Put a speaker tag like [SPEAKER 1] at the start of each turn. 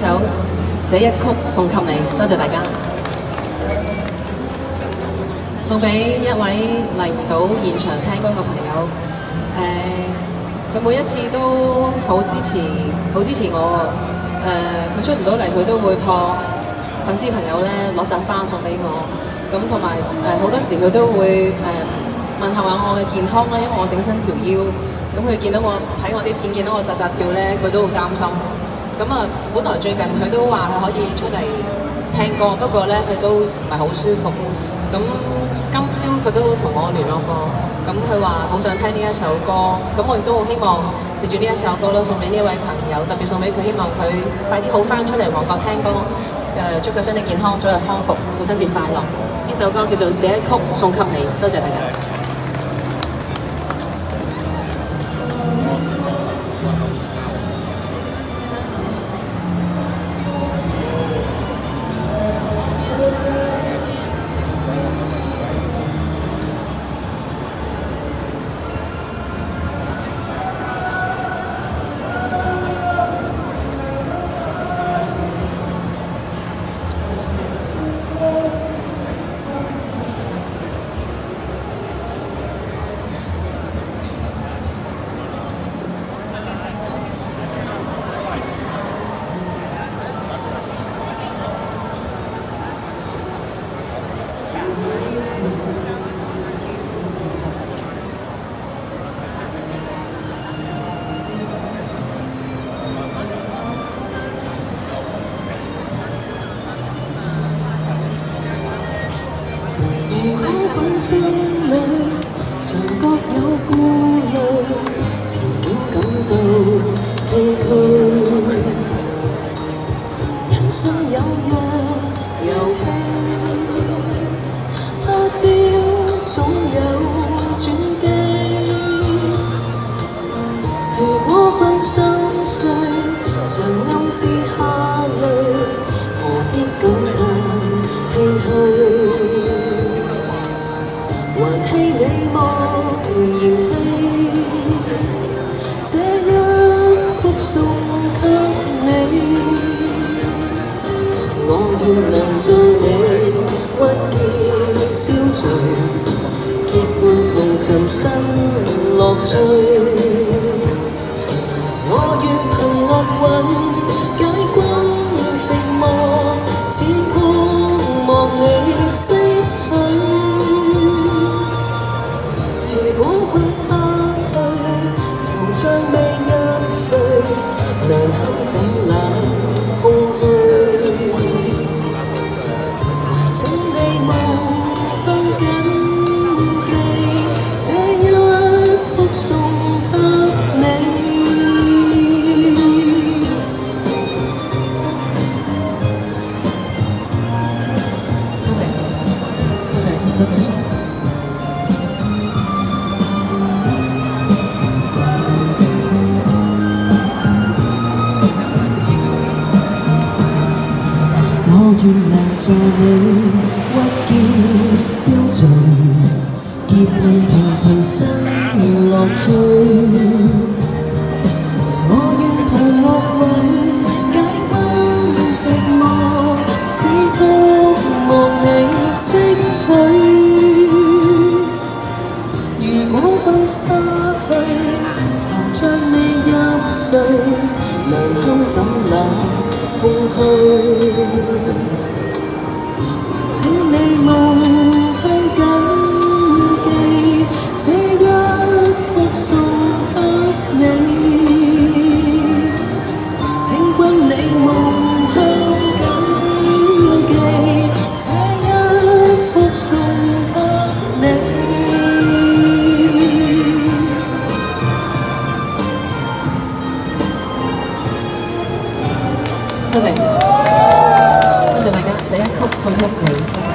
[SPEAKER 1] 首《這一曲送給你》，多謝大家。送俾一位嚟唔到現場聽歌嘅朋友，佢每一次都好支持我。佢出唔到嚟，佢都會託粉絲朋友咧攞扎花送俾我。咁同埋好多時佢都會問候下我嘅健康啦，因為我整親條腰。咁佢見到我睇我啲片，見到我扎跳咧，佢都好擔心。咁啊，本來最近佢都話佢可以出嚟聽歌，不過咧佢都唔係好舒服。咁今朝佢都同我聯絡過，咁佢話好想聽呢一首歌，咁我亦都好希望藉住呢一首歌咯，送俾呢一位朋友，特別送俾佢，希望佢快啲好翻出嚟旺角聽歌，祝佢身體健康，早日康復，父親節快樂。呢首歌叫做《這一曲送給你》，多謝大家。心裏常覺有顧慮，前景感到崎嶇。人生有若遊戲，他朝總有轉機。如果君心碎，常暗自下淚，何必感嘆唏噓？還氣你莫嫌棄，這一曲送給你。我願能在你鬱結消除，結伴同尋新樂趣。我願憑樂韻解君寂寞，此曲望你識取。如果君他去，惆悵未入睡，難堪怎冷空虛。請你無向緊記，這一曲送給你。多謝，多謝，多謝。我願能在你鬱結消除，結伴同尋新樂趣。我願憑樂韻解君寂寞，此曲望你識取。如果君他去，惆悵未入睡，難堪怎冷空虛。請你無向緊記，這一曲送給你。請君你無向緊記，這一曲送給你。多謝，多謝大家，這一曲送給你。